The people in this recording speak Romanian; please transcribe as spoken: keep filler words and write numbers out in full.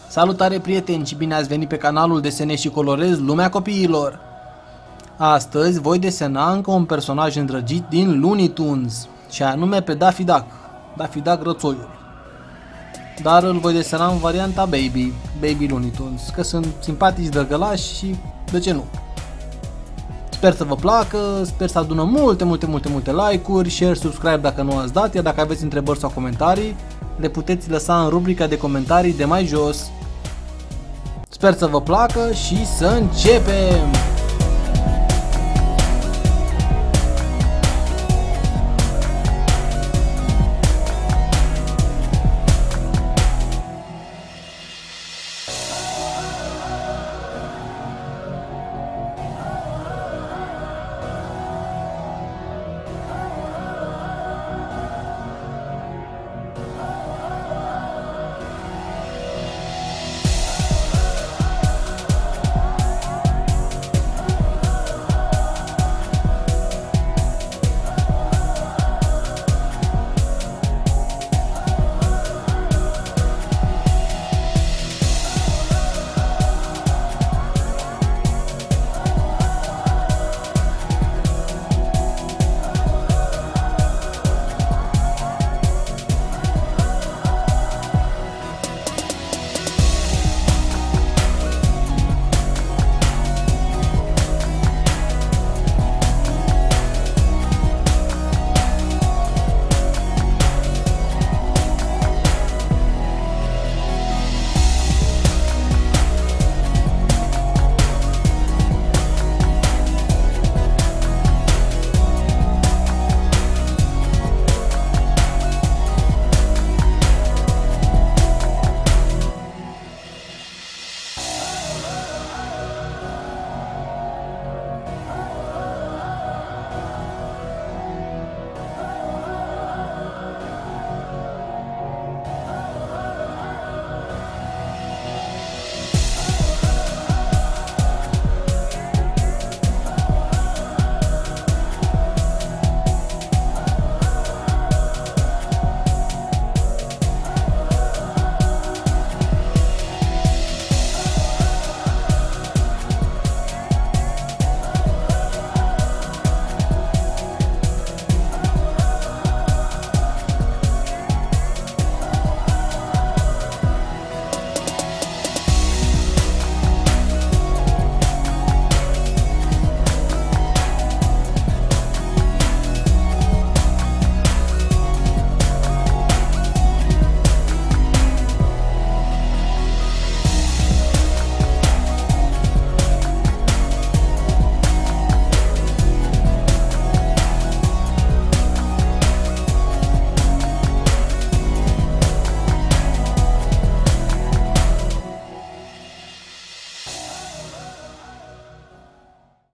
Salutare prieteni și bine ați venit pe canalul Desenez și Colorez Lumea Copiilor. Astăzi voi desena încă un personaj îndrăgit din Looney Tunes, și anume pe Daffy Duck, Daffy Duck rățoiul. Dar îl voi desena în varianta Baby, Baby Looney Tunes, că sunt simpatici, drăgălași și de ce nu. Sper să vă placă, sper să adună multe, multe, multe, multe like-uri, share, subscribe dacă nu ați dat, iar dacă aveți întrebări sau comentarii, le puteți lăsa în rubrica de comentarii de mai jos. Sper să vă placă și să începem!